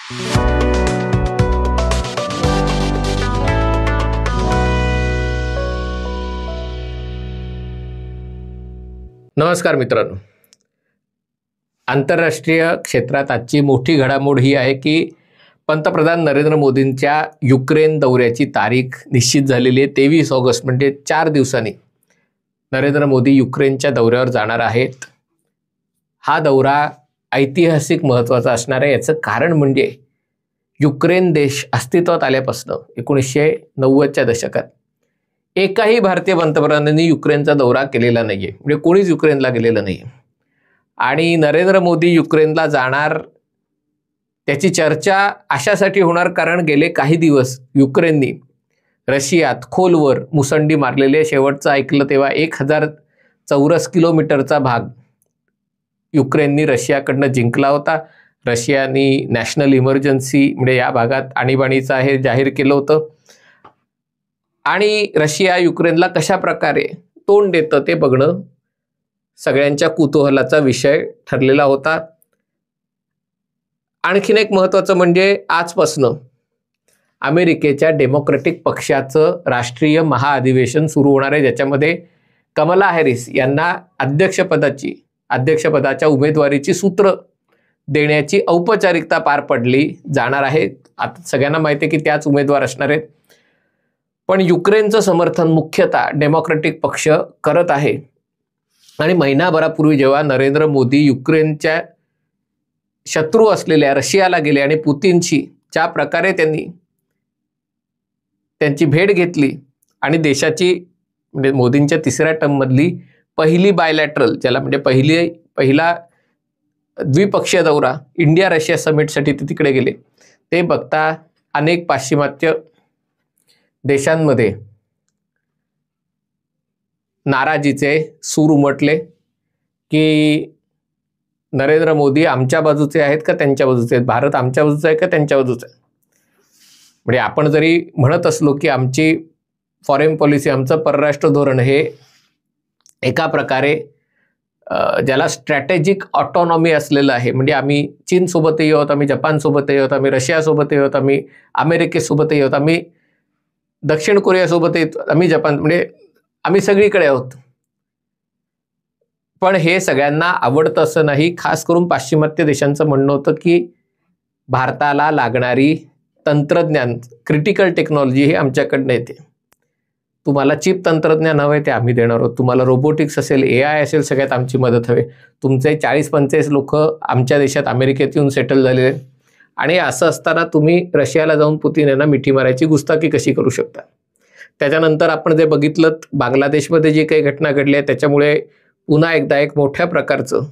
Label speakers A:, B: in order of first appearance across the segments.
A: नमस्कार मित्रांनो, आंतरराष्ट्रीय क्षेत्रात आजची मोठी घडामोड ही आहे की पंतप्रधान नरेंद्र मोदींच्या युक्रेन दौऱ्याची तारीख निश्चित झालेली आहे। 23 ऑगस्ट म्हणजे 4 दिवसांनी नरेंद्र मोदी युक्रेनच्या दौऱ्यावर जाणार आहेत। हा दौरा ऐतिहासिक महत्त्वाचा असणार आहे। याचं कारण म्हणजे युक्रेन देश अस्तित्वात आल्यापासून 1990च्या दशकात एकाही भारतीय पंतप्रधानांनी युक्रेनचा दौरा केलेला नाहीये, म्हणजे कोणीच युक्रेनला गेलेलं नाही। आणि नरेंद्र मोदी युक्रेनला जाणार त्याची चर्चा अशासाठी होणार कारण गेले काही दिवस युक्रेननी रशियात खोलवर मुसंडी मारलेले, शेवटचं ऐकलं तेव्हा 1000 चौरस किलोमीटरचा भाग युक्रेननी रशियाकडनं जिंकला होता। रशियानी नॅशनल इमर्जन्सी म्हणजे या भागात आणीबाणीचं हे जाहीर केलं होतं आणि रशिया युक्रेनला कशा प्रकारे तोंड देतं ते बघणं सगळ्यांच्या कुतूहलाचा विषय ठरलेला होता। आणखीन एक महत्त्वाचं म्हणजे आजपासून अमेरिकेच्या डेमोक्रॅटिक पक्षाचं राष्ट्रीय महाअधिवेशन सुरू होणार आहे, ज्याच्यामध्ये कमला हॅरिस यांना अध्यक्षपदाच्या उमेदवारीची सूत्र देण्याची औपचारिकता पार पडली जाणार आहे। आता सगळ्यांना माहिती आहे की त्याच उमेदवार असणार आहेत, पण युक्रेनचं समर्थन मुख्यतः डेमोक्रॅटिक पक्ष करत आहे। आणि महिनाभरापूर्वी जेव्हा नरेंद्र मोदी युक्रेनच्या शत्रू असलेल्या रशियाला गेले आणि पुतिनशी ज्या प्रकारे त्यांची भेट घेतली आणि देशाची म्हणजे मोदींच्या तिसऱ्या टर्ममधली पहिली बायलॅटरल, ज्याला म्हणजे पहिला द्विपक्षीय दौरा इंडिया रशिया समिटसाठी ते तिकडे गेले, ते बघता अनेक पाश्चिमात्य देशांमध्ये नाराजीचे सूर उमटले की नरेंद्र मोदी आमच्या बाजूचे आहेत का त्यांच्या बाजूचे आहेत, भारत आमच्या बाजूचा आहे का त्यांच्या बाजूचा आहे। म्हणजे आपण जरी म्हणत असलो की आमची फॉरेन पॉलिसी, आमचं परराष्ट्र धोरण हे एका प्रकारे ज्याला स्ट्रॅटेजिक ऑटोनॉमी असलेलं आहे, म्हणजे आम्ही चीनसोबतही आहोत, आम्ही जपानसोबतही आहोत, आम्ही रशियासोबतही आहोत, आम्ही अमेरिकेसोबतही आहोत, आम्ही दक्षिण कोरियासोबतही आम्ही जपान, म्हणजे आम्ही सगळीकडे आहोत। पण हे सगळ्यांना आवडतं असं नाही। खास करून पाश्चिमात्य देशांचं म्हणणं होतं की भारताला लागणारी तंत्रज्ञान, क्रिटिकल टेक्नॉलॉजी ही आमच्याकडनं येते, तुम्हाला चिप तंत्रज्ञान हवं आहे ते आम्ही देणार आहोत, तुम्हाला रोबोटिक्स असेल, AI असेल, सगळ्यात आमची मदत हवी। तुमचे 40-45 लोक आमच्या देशात अमेरिकेत येऊन सेटल झालेले आणि असं असताना तुम्ही रशियाला जाऊन पुतिन यांना मिठी मारायची गुस्ताखी कशी करू शकता। त्याच्यानंतर आपण जे बघितलं बांगलादेशमध्ये जी काही घटना घडली आहे त्याच्यामुळे पुन्हा एकदा एक मोठ्या प्रकारचं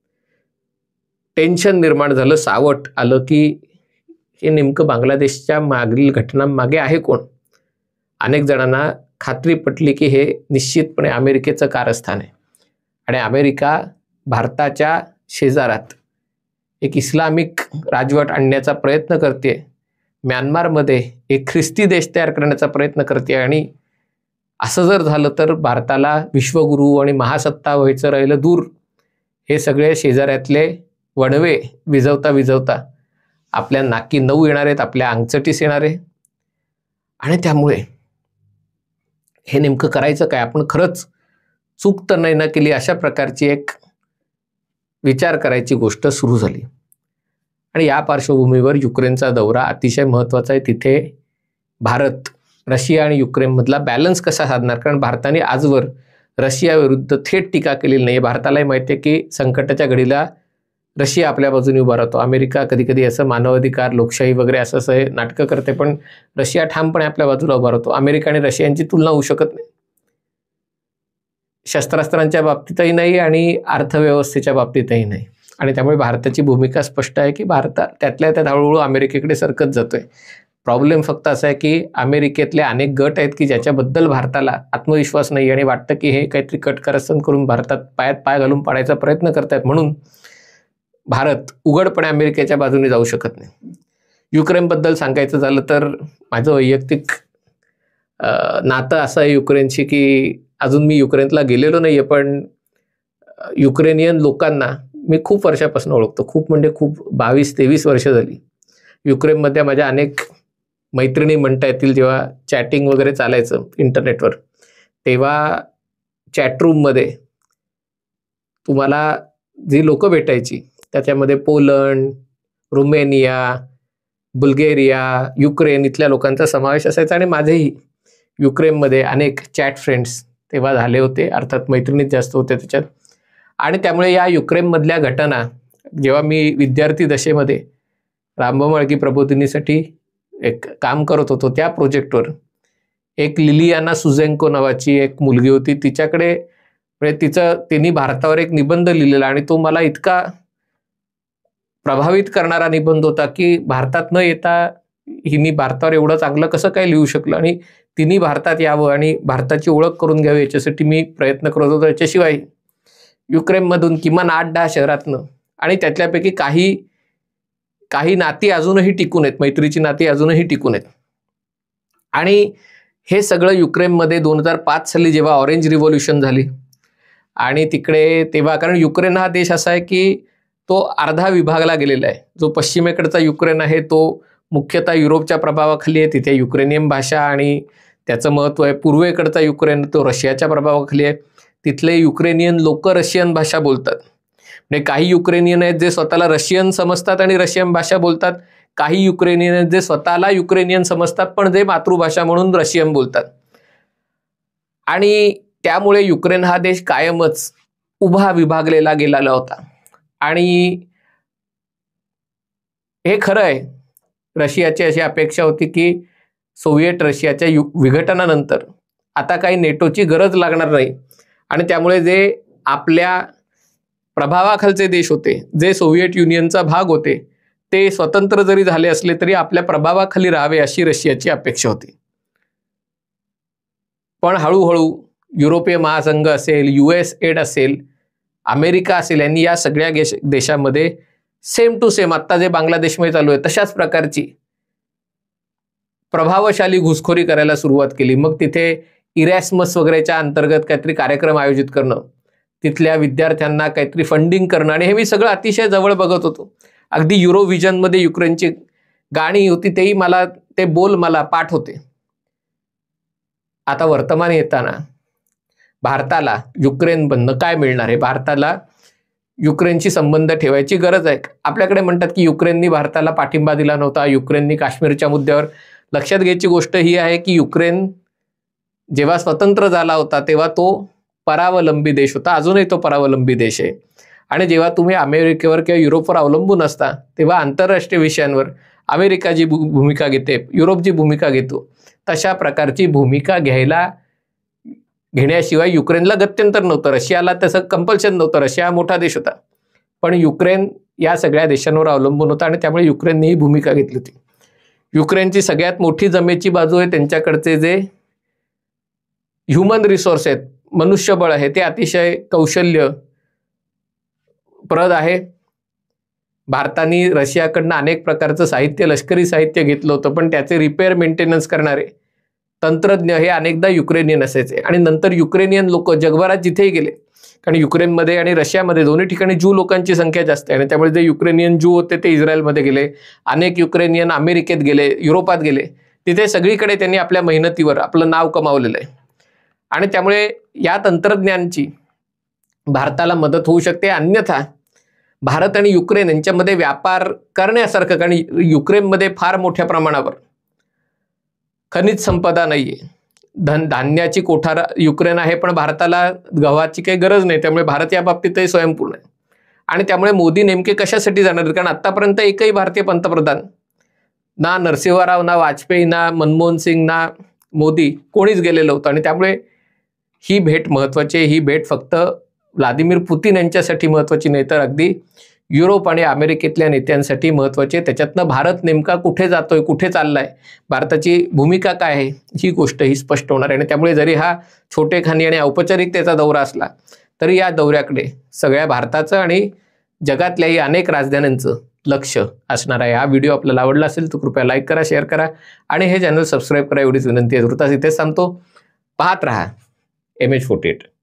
A: टेन्शन निर्माण झालं, सावट आलं की हे नेमकं बांगलादेशच्या मागील घटनांमागे आहे कोण। अनेक जणांना खात्री पटली की हे निश्चितपणे अमेरिकेचं कारस्थान आहे आणि अमेरिका भारताच्या शेजारात एक इस्लामिक राजवट आणण्याचा प्रयत्न करते, म्यानमारमध्ये एक ख्रिस्ती देश तयार करण्याचा प्रयत्न करते आणि असं जर झालं तर भारताला विश्वगुरू आणि महासत्ता व्हायचं राहिलं दूर, हे सगळे शेजाऱ्यातले वणवे विझवता आपल्या नाकी नऊ येणार आहेत, आपल्या अंगचटीस येणार आहे। आणि त्यामुळे हे नेमकं करायचं काय, आपण खरंच चूक तर नाही ना केली, अशा प्रकारची एक विचार करायची गोष्ट सुरू झाली। आणि या पार्श्वभूमीवर युक्रेनचा दौरा अतिशय महत्त्वाचा आहे। तिथे भारत रशिया आणि युक्रेनमधला बॅलन्स कसा साधणार, कारण भारताने आजवर रशियाविरुद्ध थेट टीका केलेली नाही। भारतालाही माहिती आहे की संकटाच्या घडीला रशिया आपल्या बाजूने उभा राहतो, अमेरिका कधी कधी असं मानवाधिकार, लोकशाही वगैरे असं हे नाटकं करते, पण रशिया ठामपणे आपल्या बाजूला उभा राहतो। अमेरिका आणि रशियांची तुलना होऊ शकत नाही, शस्त्रास्त्रांच्या बाबतीतही नाही आणि अर्थव्यवस्थेच्या बाबतीतही नाही। आणि त्यामुळे भारताची भूमिका स्पष्ट आहे की भारत त्यातल्या त्यात हळूहळू अमेरिकेकडे सरकत जातोय। प्रॉब्लेम फक्त असा आहे की अमेरिकेतले अनेक गट आहेत की ज्याच्याबद्दल भारताला आत्मविश्वास नाही आणि वाटतं की हे काहीतरी कटकारस्थान करून भारतात पायात पाय घालून पाडायचा प्रयत्न करतायत, म्हणून भारत उघडपणे अमेरिकेच्या बाजूने जाऊ शकत नाही। युक्रेनबद्दल सांगायचं झालं तर माझं वैयक्तिक नातं असं आहे युक्रेनशी की अजून मी युक्रेनला गेलेलो नाही आहे, पण युक्रेनियन लोकांना मी खूप वर्षापासून ओळखतो, खूप म्हणजे खूप 22-23 वर्ष झाली युक्रेनमध्ये माझ्या अनेक मैत्रिणी म्हणता येतील, जेव्हा चॅटिंग वगैरे चालायचं इंटरनेटवर, तेव्हा चॅटरूममध्ये तुम्हाला जी लोकं भेटायची त्याच्यामध्ये पोलंड, रुमेनिया, बुल्गेरिया, युक्रेन इथल्या लोकांचा समावेश असायचा. आणि माझेही युक्रेनमध्ये अनेक चॅट फ्रेंड्स तेव्हा झाले होते, अर्थात मैत्रिणीच जास्त होते त्याच्यात. आणि त्यामुळे या युक्रेनमधल्या घटना, जेव्हा मी विद्यार्थी दशेमध्ये रामबमळगी प्रबोधिनीसाठी एक काम करत होतो, त्या प्रोजेक्टवर एक लिलियाना सुझेंको नावाची एक मुलगी होती. तिच्याकडे म्हणजे तिने भारतावर एक निबंध लिहिलेला आणि तो मला इतका प्रभावित करणारा निबंध होता की भारतात न येता हिनी भारतावर एवढं चांगलं कसं काय लिहू शकलं, आणि तिने भारतात यावं आणि भारताची ओळख करून घ्यावी याच्यासाठी मी प्रयत्न करत होतो. याच्याशिवाय युक्रेनमधून किमान 8-10 शहरातनं, आणि त्यातल्यापैकी काही नाती अजूनही टिकून आहेत, मैत्रीची नाती अजूनही टिकून आहेत. आणि हे सगळं युक्रेनमध्ये 2005 साली जेव्हा ऑरेंज रिव्होल्यूशन झाली, आणि तिकडे तेव्हा, कारण युक्रेन हा देश असा आहे की तो अर्धा विभागला गेलेला आहे. जो पश्चिमेकडचा युक्रेन आहे तो मुख्यतः युरोपच्या प्रभावाखाली आहे, तिथे युक्रेनियन भाषा आणि त्याचं महत्त्व आहे. पूर्वेकडचा युक्रेन तो रशियाच्या प्रभावाखाली आहे, तिथले युक्रेनियन लोक रशियन भाषा बोलतात. म्हणजे काही युक्रेनियन आहेत जे स्वतःला रशियन समजतात आणि रशियन भाषा बोलतात, काही युक्रेनियन आहेत जे स्वतःला युक्रेनियन समजतात पण जे मातृभाषा म्हणून रशियन बोलतात. आणि त्यामुळे युक्रेन हा देश कायमच उभा विभागलेला गेलेला होता. आणि हे खरं आहे, रशियाची अशी अपेक्षा होती की सोव्हिएट रशियाच्या विघटनानंतर आता काही नेटोची गरज लागणार नाही, आणि त्यामुळे जे आपल्या प्रभावाखालचे देश होते, जे सोव्हिएट युनियनचा भाग होते, ते स्वतंत्र जरी झाले असले तरी आपल्या प्रभावाखाली राहावे अशी रशियाची अपेक्षा होती. पण हळूहळू युरोपीय महासंघ असेल, USAID असेल, अमेरिका असेल, यांनी या सगळ्या देशामध्ये सेम टू सेम आत्ता जे बांगलादेशमध्ये चालू आहे तशाच प्रकारची प्रभावशाली घुसखोरी करायला सुरुवात केली. मग तिथे इरॅस्मस वगैरेच्या अंतर्गत काहीतरी कार्यक्रम आयोजित करणं, तिथल्या विद्यार्थ्यांना काहीतरी फंडिंग करणं, आणि हे मी सगळं अतिशय जवळ बघत होतो. अगदी युरोव्हिजनमध्ये युक्रेनची गाणी होती, तेही मला ते बोल मला पाठ होते. आता वर्तमान येताना भारताला युक्रेनमधनं काय मिळणार आहे? भारताला युक्रेनशी संबंध ठेवायची गरज आहे. आपल्याकडे म्हणतात की युक्रेननी भारताला पाठिंबा दिला नव्हता, युक्रेननी काश्मीरच्या मुद्द्यावर. लक्षात घ्यायची गोष्ट ही आहे की युक्रेन जेव्हा स्वतंत्र झाला होता तेव्हा तो परावलंबी देश होता, अजूनही तो परावलंबी देश आहे. आणि जेव्हा तुम्ही अमेरिकेवर किंवा युरोपवर अवलंबून असता तेव्हा आंतरराष्ट्रीय विषयांवर अमेरिका जी भूमिका घेते, युरोप जी भूमिका घेतो, तशा प्रकारची भूमिका घेण्याशिवाय युक्रेनला गत्यंतर नव्हतं. रशियाला तसं कंपल्शन नव्हतं, रशिया मोठा देश होता, पण युक्रेन या सगळ्या देशांवर अवलंबून होता, आणि त्यामुळे युक्रेनने ही भूमिका घेतली होती. युक्रेनची सगळ्यात मोठी जमेची बाजू आहे त्यांच्याकडचे जे ह्युमन रिसोर्स आहेत, मनुष्यबळ आहे, ते अतिशय कौशल्यप्रद आहे. भारताने रशियाकडनं अनेक प्रकारचं साहित्य, लष्करी साहित्य घेतलं होतं, पण त्याचे रिपेअर मेंटेनन्स करणारे तंत्रज्ञ हे अनेकदा युक्रेनियन असायचे. आणि नंतर युक्रेनियन लोक जगभरात जिथेही गेले, कारण युक्रेनमध्ये आणि रशियामध्ये दोन्ही ठिकाणी ज्यू लोकांची संख्या जास्त आहे, आणि त्यामुळे जे युक्रेनियन ज्यू होते ते इस्रायलमध्ये गेले, अनेक युक्रेनियन अमेरिकेत गेले, युरोपात गेले, तिथे सगळीकडे त्यांनी आपल्या मेहनतीवर आपलं नाव कमावलेलं आहे. आणि त्यामुळे या तंत्रज्ञानाची भारताला मदत होऊ शकते. अन्यथा भारत आणि युक्रेन यांच्यामध्ये व्यापार करण्यासारखं, कारण युक्रेनमध्ये फार मोठ्या प्रमाणावर खनिज संपदा नाहीये, धान्याची कोठार युक्रेन आहे, पण भारताला गव्हाची काही गरज नाही, त्यामुळे भारत या बाबतीतही स्वयंपूर्ण आहे. आणि त्यामुळे मोदी नेमके कशासाठी जाणार? कारण आतापर्यंत एकही भारतीय पंतप्रधान, ना नरसिंहराव, ना वाजपेयी, ना मनमोहन सिंग, ना मोदी, कोणीच गेलेलं होतं. आणि त्यामुळे ही भेट महत्त्वाची. ही भेट फक्त व्लादिमीर पुतीन यांच्यासाठी महत्त्वाची नाही, तर अगदी युरोप आणि अमेरिकेतल्या नेत्यांसाठी महत्त्वाचे. त्याच्यातनं भारत नेमका कुठे जातोय, कुठे चाललाय, भारताची भूमिका काय आहे, ही गोष्ट ही स्पष्ट होणार आहे. आणि त्यामुळे जरी हा छोटेखानी आणि औपचारिकतेचा दौरा असला तरी या दौऱ्याकडे सगळ्या भारताचं आणि जगातल्याही अनेक राजधान्यांचं लक्ष असणार आहे. हा व्हिडिओ आपल्याला आवडला असेल तर कृपया लाईक करा, शेअर करा आणि हे चॅनल सबस्क्राईब करा, एवढीच विनंती आहे. तुर्तास इथेच थांबतो. पाहत रहा MH48.